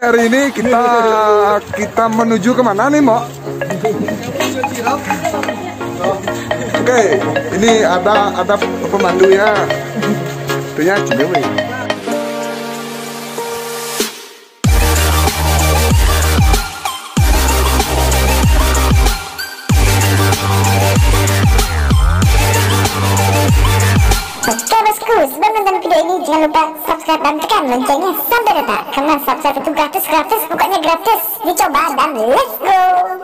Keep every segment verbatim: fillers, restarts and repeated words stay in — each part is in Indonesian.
Hari ini kita kita menuju kemana nih, Mo? Oke, ini ada ada pemandunya. Itunya Cilewi. Oke bosku, sebelum nonton video ini jangan lupa subscribe dan tekan loncengnya sampai rata. Karena subscribe itu gratis-gratis, pokoknya gratis. Dicoba dan let's go.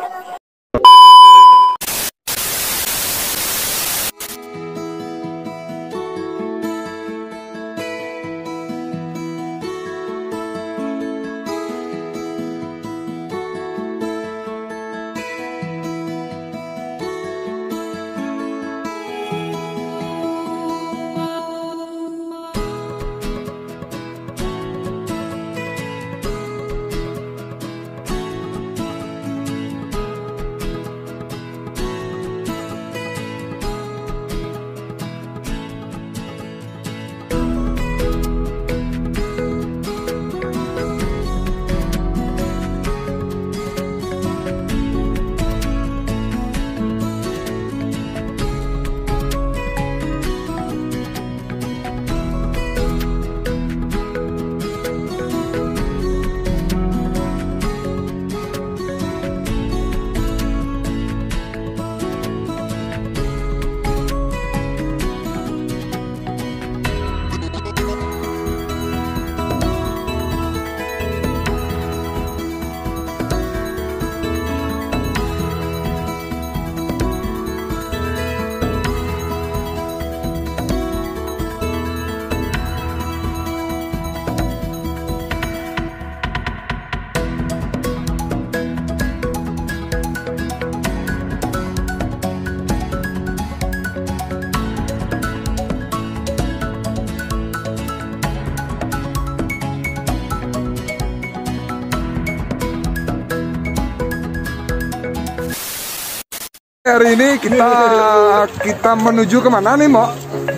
Hari ini kita kita menuju kemana nih, Mo?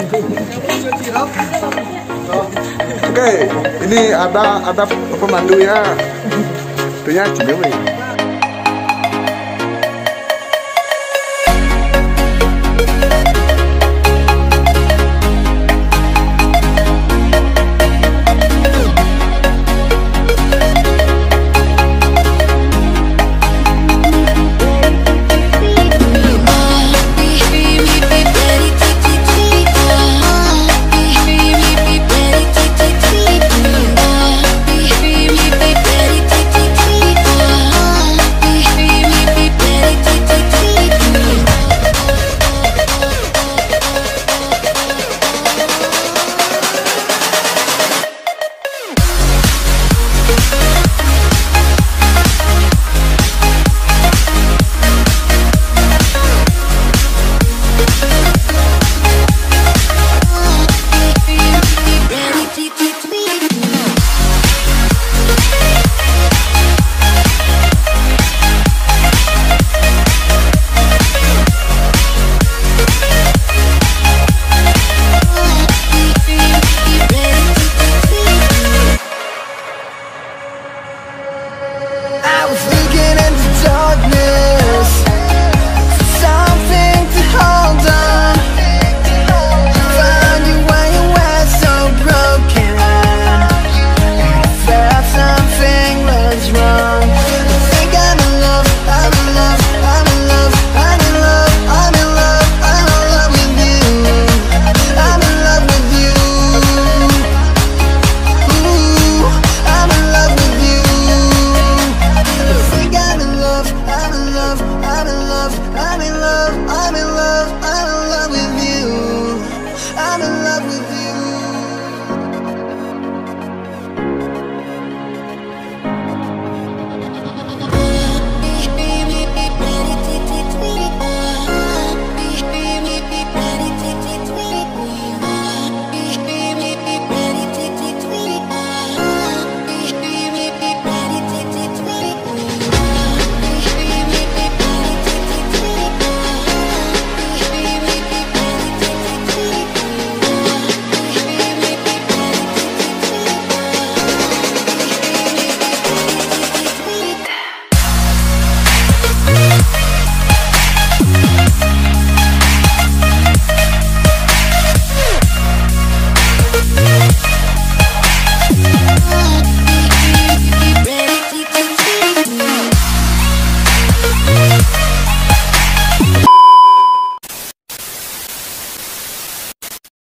Oke, ini ada ada pemandunya. Itunya Cilewi. Something was wrong.